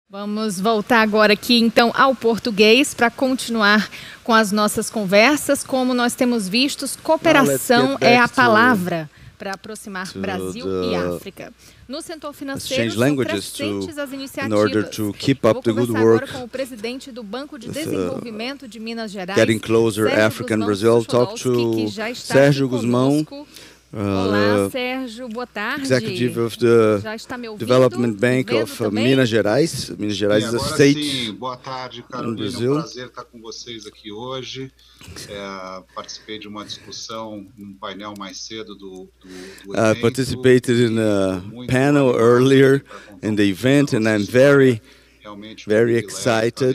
Vamos voltar agora aqui, então, ao português para continuar com as nossas conversas. Como nós temos visto, cooperação é a palavra para aproximar Brasil e África. No setor financeiro, são crescentes as iniciativas. Eu vou conversar agora com o presidente do Banco de Desenvolvimento de Minas Gerais, Sérgio Guzmão, que já está aqui conosco. Olá, Sérgio, boa tarde. Executive of the Development Bank of Minas Gerais. Minas Gerais is a state. Sim, boa tarde, Carolina. É um prazer estar com vocês aqui hoje. Participei de uma discussão num painel mais cedo do evento. I participated in a panel earlier in the event, and I'm very excited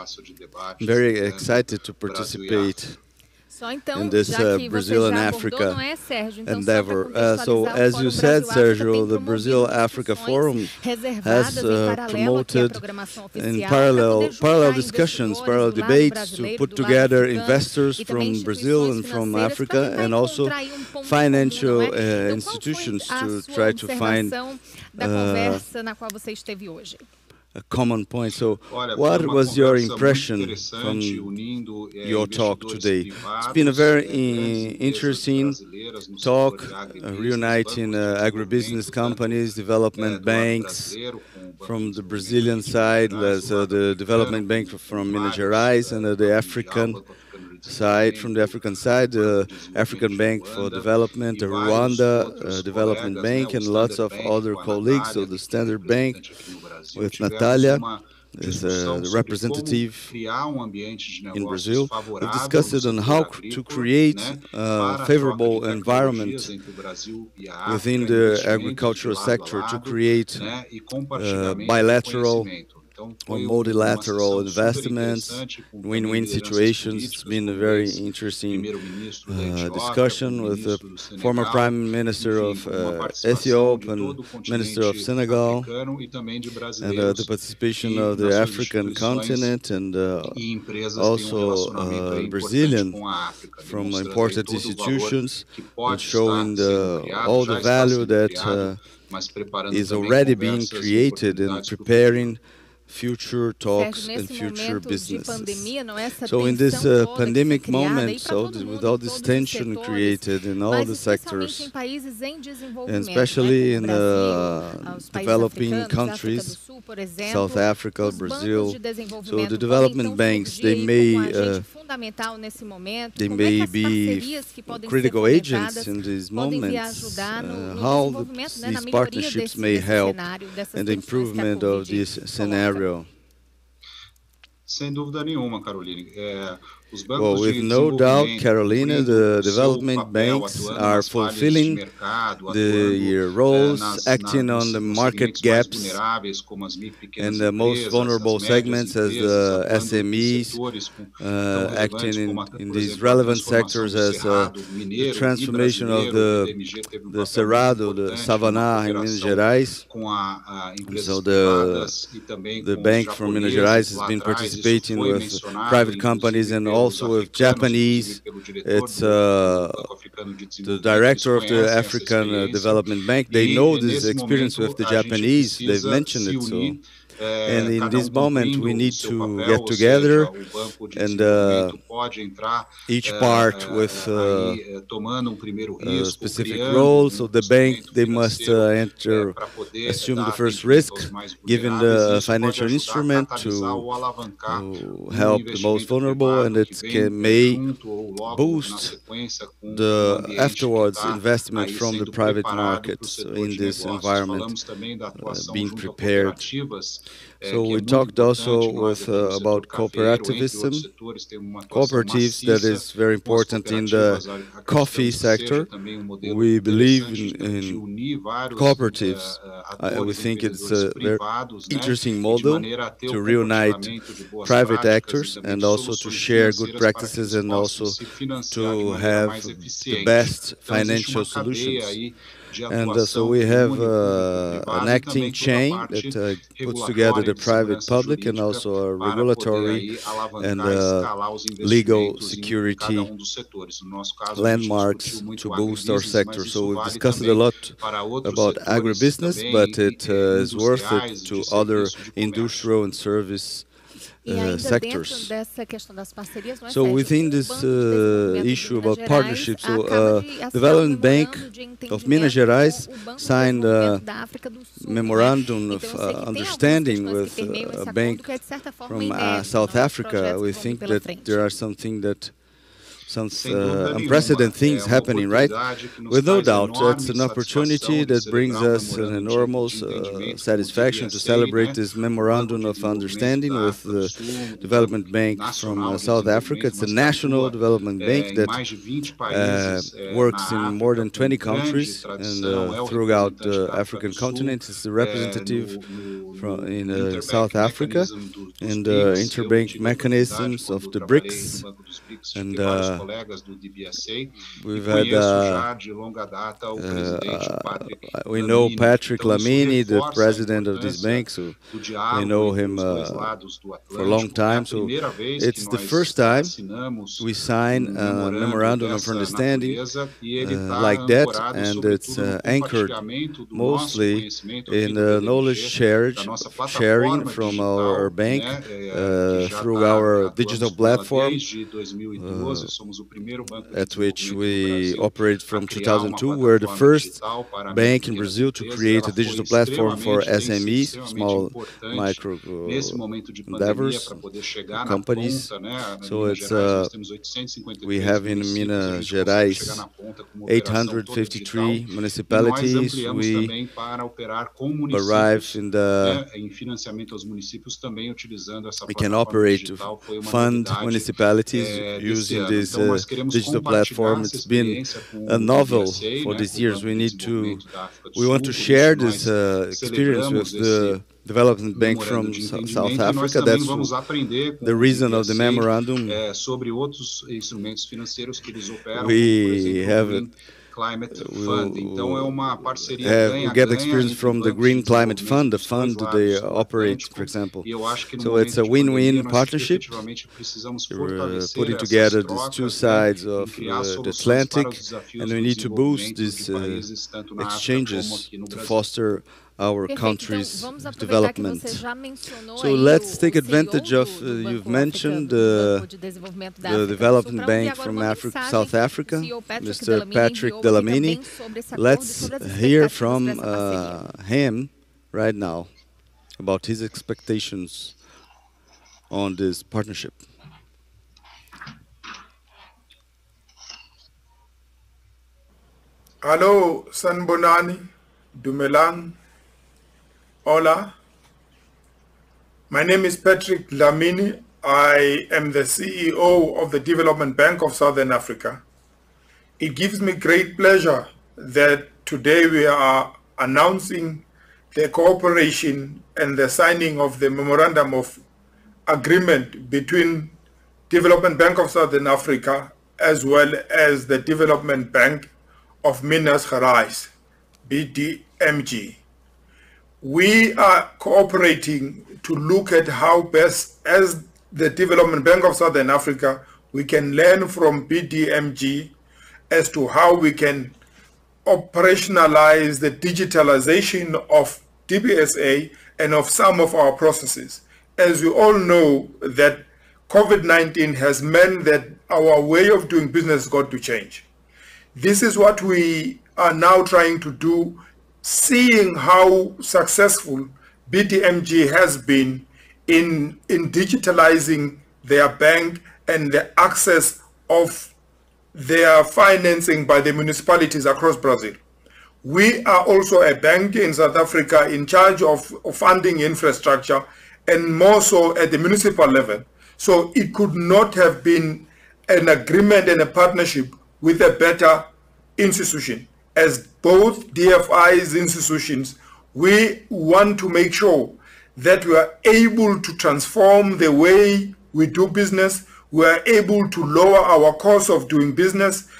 to participate in this Brazil and Africa endeavor. So, as you said, Sergio, the Brazil-Africa Forum has promoted in parallel discussions, parallel debates to put together investors from Brazil and from Africa, and also financial institutions to try to find a common point. So, what was your impression from your talk today? It's been a very interesting talk, reuniting agribusiness companies, development banks from the Brazilian side, there's the development bank from Minas Gerais, and the African side, from the African side, the African Bank for Development, the Rwanda Development Bank, and lots of other colleagues. So the Standard Bank with Natalia is a representative in Brazil. We've discussed on how to create a favorable environment within the agricultural sector to create bilateral or multilateral investments, win-win situations. It's been a very interesting discussion with the former Prime Minister of Ethiopia and Minister of Senegal, and the participation of the African continent and also Brazilian from important institutions, showing all the value that is already being created in preparing future talks and future businesses. So in this pandemic moment, with all this tension created in all the sectors, and especially in developing countries, South Africa, Brazil, so the development banks, they may be critical agents in these moments, how these partnerships may help in the improvement of this scenario. Sem dúvida nenhuma, Caroline. Well, with no doubt, Carolina, the development banks are fulfilling their roles, acting on the market gaps and the most vulnerable segments as the SMEs, acting in these relevant sectors as the transformation of the Cerrado, the Savannah in Minas Gerais. So the bank from Minas Gerais has been participating with private companies and also with Japanese. It's the director of the African Development Bank. They know this experience with the Japanese. They've mentioned it. So, and in this moment, we need to get together, and each part with a specific role. So the bank, they must assume the first risk, given the financial instrument to help the most vulnerable, and it may boost the afterwards investment from the private markets in this environment, being prepared. So we talked also about cooperativism, cooperatives that is very important in the coffee sector. We believe in cooperatives. We think it's a very interesting model to reunite private actors and also to share good practices and also to have the best financial solutions. And so we have an acting chain that puts together the private, public, and also a regulatory and legal security landmarks to boost our sector. So we've discussed a lot about agribusiness, but it is worth it to other industrial and service sectors. So within this issue about partnerships, Development Bank of Minas Gerais signed a memorandum of understanding with a bank from South Africa. We think that there are some unprecedented things happening, right? With no doubt, that's an opportunity that brings us an enormous satisfaction to celebrate this memorandum of understanding with the Development Bank from South Africa. It's a national development bank that works in more than 20 countries and throughout the African continent. It's the representative in South Africa and interbank mechanisms of the BRICS. And we've had, we know Patrick Lamini, the president of this bank, so we know him for a long time. So it's the first time we sign a memorandum of understanding like that, and it's anchored mostly in the knowledge sharing from our bank through our digital platform, at which we operate from 2002. We're the first bank in Brazil to create a digital platform for SMEs, small micro endeavors, companies. So it's we have in Minas Gerais 853 municipalities. We arrive in we can operate to fund municipalities using this digital platform. It's been a novel for these years. We want to share this experience with the Development Bank from South Africa. That's the reason of the memorandum. We have we get experience from the Green Climate Fund, the fund they operate, for example. So it's a win-win partnership. We're putting together these two sides of the Atlantic, and we need to boost these exchanges to foster our country's development. So let's take advantage of, you've mentioned the Development Bank from South Africa, Mr. Patrick Delamini. Let's hear from him right now about his expectations on this partnership. Hello, Sanbonani, Dumelang. Hola, my name is Patrick Lamini. I am the CEO of the Development Bank of Southern Africa. It gives me great pleasure that today we are announcing the cooperation and the signing of the Memorandum of Agreement between Development Bank of Southern Africa as well as the Development Bank of Minas Gerais, BDMG. We are cooperating to look at how best, as the Development Bank of Southern Africa, we can learn from BDMG as to how we can operationalize the digitalization of DBSA and of some of our processes. As we all know that COVID-19 has meant that our way of doing business has got to change. This is what we are now trying to do, seeing how successful BDMG has been in digitalizing their bank and the access of their financing by the municipalities across Brazil. We are also a bank in South Africa in charge of funding infrastructure, and more so at the municipal level. So it could not have been an agreement and a partnership with a better institution. As both DFI's institutions, we want to make sure that we are able to transform the way we do business, we are able to lower our cost of doing business,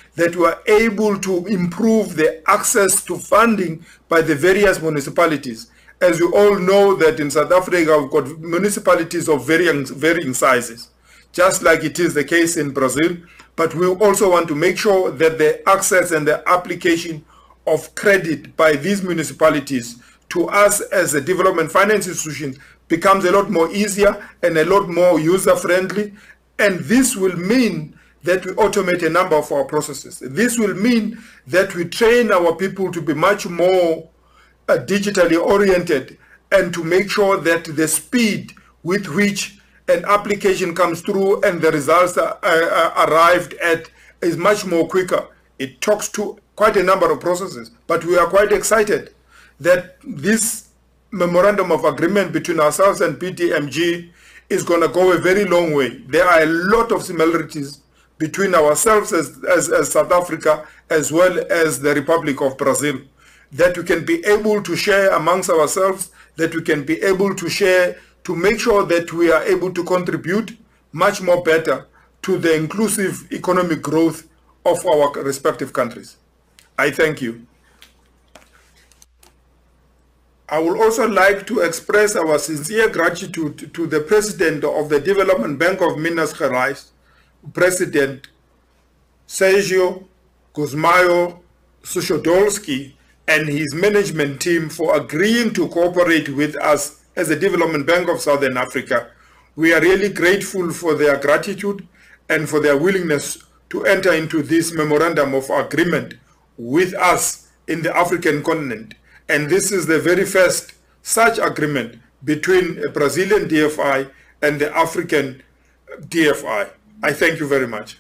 that we are able to improve the access to funding by the various municipalities. As you all know that in South Africa, we've got municipalities of varying sizes, just like it is the case in Brazil. But we also want to make sure that the access and the application of credit by these municipalities to us as a development finance institution becomes a lot more easier and a lot more user-friendly. And this will mean that we automate a number of our processes. This will mean that we train our people to be much more digitally oriented and to make sure that the speed with which an application comes through and the results are arrived at is much more quicker. It talks to quite a number of processes, but we are quite excited that this memorandum of agreement between ourselves and BDMG is going to go a very long way. There are a lot of similarities between ourselves as South Africa as well as the Republic of Brazil, that we can be able to share amongst ourselves, that we can be able to share to make sure that we are able to contribute much more better to the inclusive economic growth of our respective countries. I thank you. I would also like to express our sincere gratitude to the President of the Development Bank of Minas Gerais, President Sergio Gusmão Suchodolski, and his management team for agreeing to cooperate with us as the Development Bank of Southern Africa. We are really grateful for their gratitude and for their willingness to enter into this memorandum of agreement with us in the African continent. And this is the very first such agreement between a Brazilian DFI and the African DFI. I thank you very much.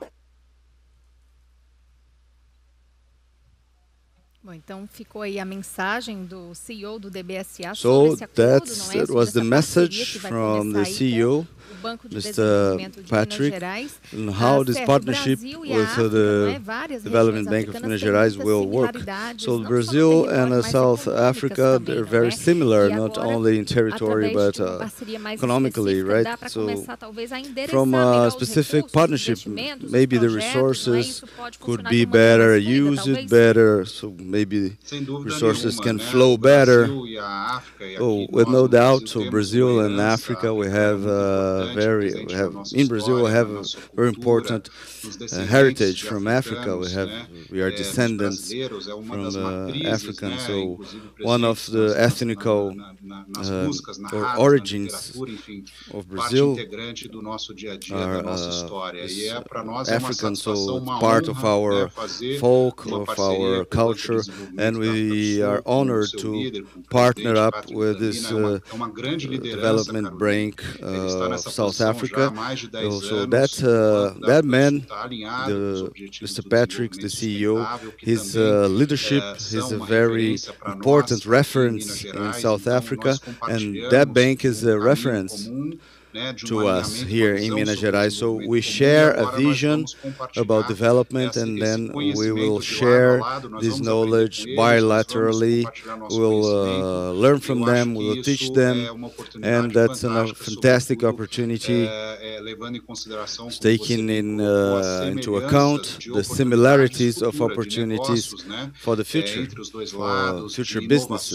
Bom, então ficou aí a mensagem do CEO do DBSA sobre esse acordo, não é? That was the message from the CEO, Mr. Patrick, and how this partnership with the Development Bank of Minas Gerais will work. So Brazil and South Africa, they're very similar, not only in territory but economically, right? So from a specific partnership, maybe the resources could be better used, better, so maybe resources can flow better. Oh, with no doubt, so Brazil and Africa, we have in Brazil we have a very important heritage from Africa. We are descendants from Africans. So one of the ethnical or origins of Brazil are African. So it's part of our folk, of our culture, and we are honored to partner up with this development bank of South Africa. So that man, Mr. Patrick, the CEO, his leadership is a very important reference in South Africa, and that bank is a reference to us here in Minas Gerais. So we share a vision about development, and then we will share this knowledge bilaterally. We'll learn from them, we'll teach them, and that's a fantastic opportunity, taking into account the similarities of opportunities for the future, for future businesses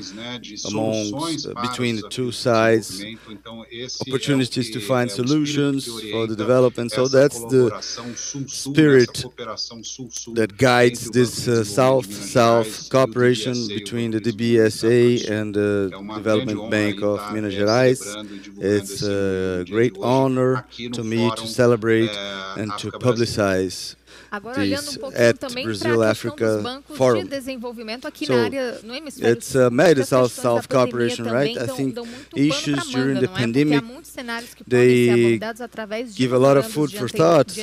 between the two sides, opportunities to find solutions for the development. So that's the spirit that guides this South-South cooperation between the DBSA and the Development Bank of Minas Gerais. It's a great honor to me to celebrate and to publicize this at Brazil Africa Forum. So it's made a South-South cooperation, right? I think issues during the pandemic, they give a lot of food for thought.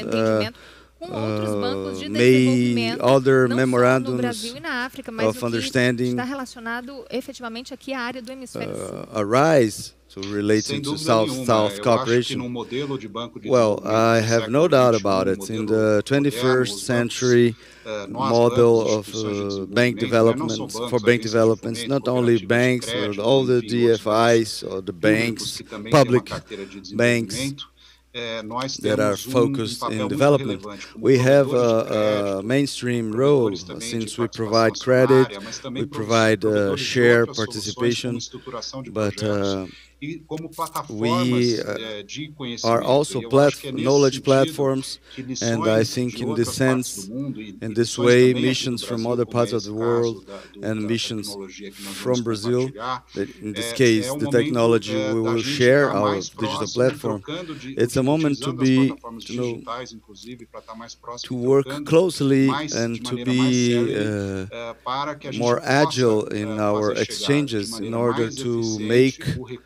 May other memorandums of understanding arise. So relating to South-South cooperation, well, I have no doubt about it. In the 21st century model of bank development, for bank developments, not only banks, but all the DFIs or the banks, public banks, that are focused in development. We have a mainstream role since we provide credit, we provide share participation, but we are also knowledge platforms, and I think in this sense, in this way, missions from other parts of the world and missions from Brazil, in this case, the technology we will share our digital platform. It's a moment to be, to work closely and to be more agile in our exchanges in order to make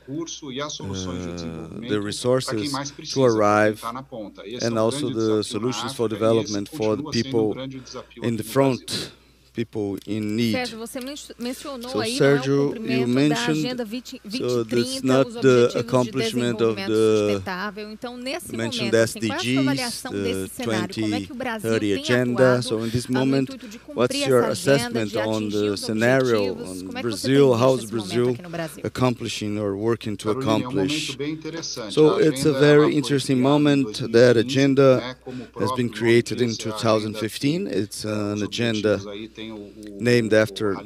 the resources to arrive, and also the solutions for development for the people in the front, people in need. Sérgio, você mencionou So, aí Sergio, o cumprimento da Agenda 2030, so that's os not the Objetivos accomplishment de of Desenvolvimento the Sustentável. Então, nesse mentioned momento, assim, qual é a sua SDGs, avaliação desse the cenário? Como é que o Brasil 2030 tem agenda. atuado So in this no moment, intuito de what's cumprir your essa agenda, assessment de on atingir the os scenario objetivos? on Como é que você Brazil? tem How's visto esse momento Brazil aqui no Brasil? accomplishing or working to Carolina, accomplish? bem interessante. So it's a very interesting moment. That agenda has been created in 2015. It's an agenda named after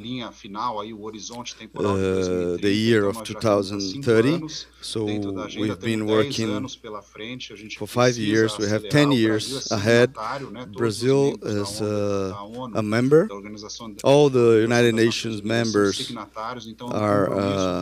the year of 2030. So we've been working for 5 years. We have 10 years ahead. Brazil is a member. All the United Nations members are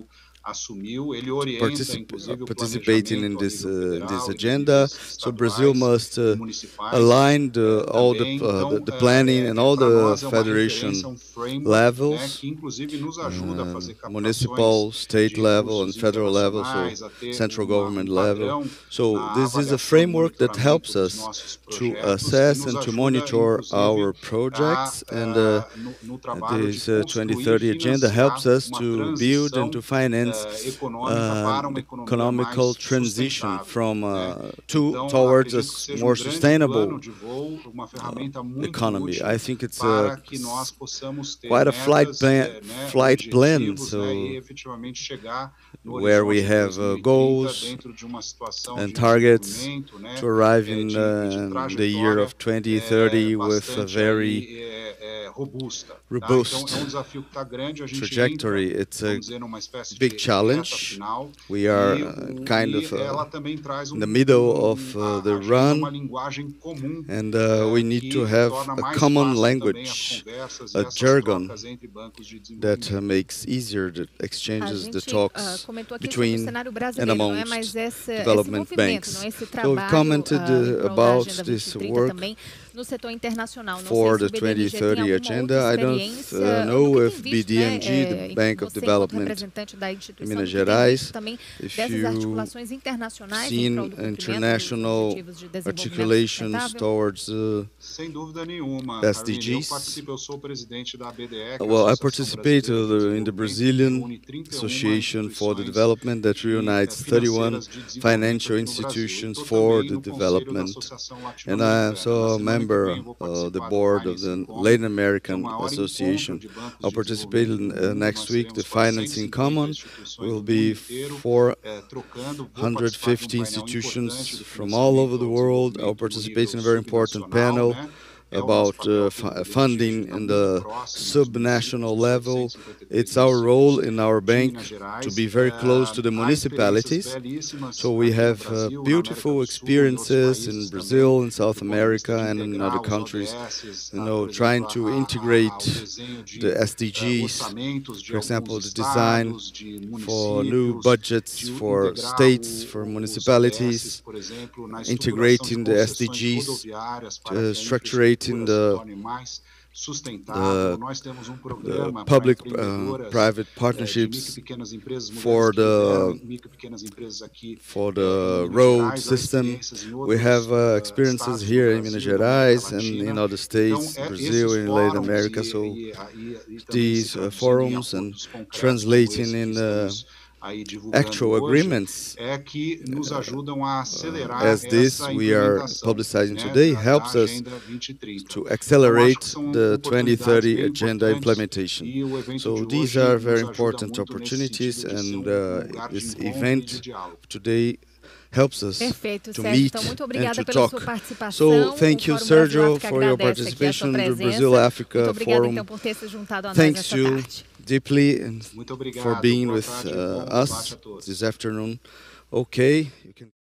participating in this agenda. So Brazil must align all the planning and all the federation levels, municipal, state level, and federal level, so central government level. So this is a framework that helps us to assess and to monitor our projects, and this 2030 agenda helps us to build and to finance economical transition from towards a more sustainable economy. I think it's quite a flight plan, so where we have goals and targets to arrive in the year of 2030 with a very robust trajectory. It's a big challenge. We are kind of in the middle of the run, and we need to have a common language, a jargon that makes easier the exchanges, the talks between and amongst development banks. So we've commented about this work for the 2030 agenda. I don't know if BDMG, the Bank of Development in Minas Gerais, if you've seen international articulations towards SDGs. Well, I participate in the Brazilian Association for the Development that reunites 31 financial institutions for the development, and I am also a member of the board of the Latin American Association. I'll participate next week. The Financing Common will be 450 institutions from all over the world. I'll participate in a very important panel about funding in the subnational level. It's our role in our bank to be very close to the municipalities. So we have beautiful experiences in Brazil, in South America, and in other countries, trying to integrate the SDGs, for example, the design for new budgets for states, for municipalities, integrating the SDGs, structuring the public-private partnerships for the road system. We have experiences here in Minas Gerais and in other states, Brazil and Latin America. So these forums and translating in actual agreements as this we are publicizing today helps us to accelerate the 2030 agenda implementation. So these are very important opportunities, and this event today helps us Perfeito, to Sérgio. meet Então, muito and obrigada to pela talk. sua participação. So thank you, Sergio, for your participation in the Brazil-Africa Muito obrigada, Forum. então, por ter se juntado a nós Thanks essa you tarde. deeply and Muito obrigado. for being Boa with tarde, bom us debate a todos. this afternoon. Okay. You can